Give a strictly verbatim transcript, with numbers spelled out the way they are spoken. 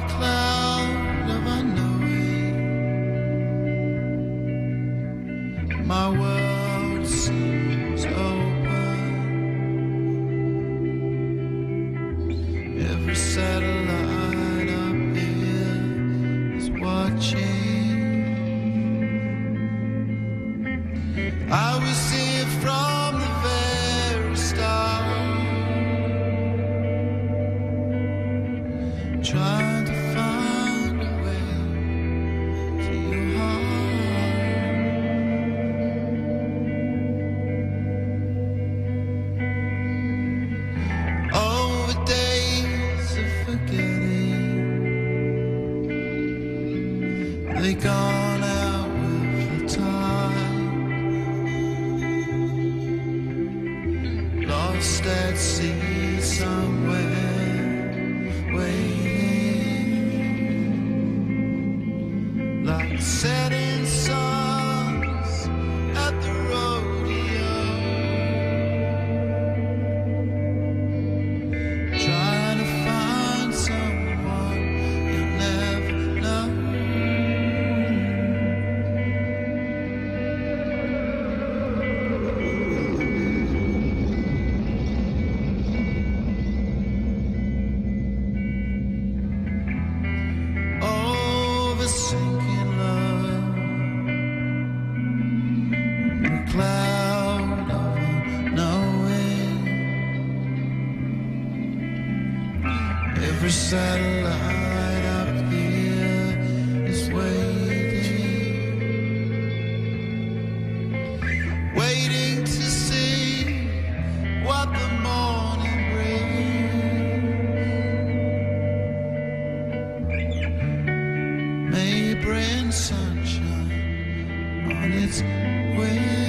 cloud of unknowing, my world seems open. Every satellite up here is watching. I will see it from the very start, trying to find a way to your heart. Over days of forgetting, they gone out with the tide, lost at sea somewhere, waiting like setting suns at the rodeo, trying to find someone you'll never know. Over sinking love, a cloud of unknowing. Every satellite up here is waiting, waiting to see what the morning brings. May bring sunshine on its way.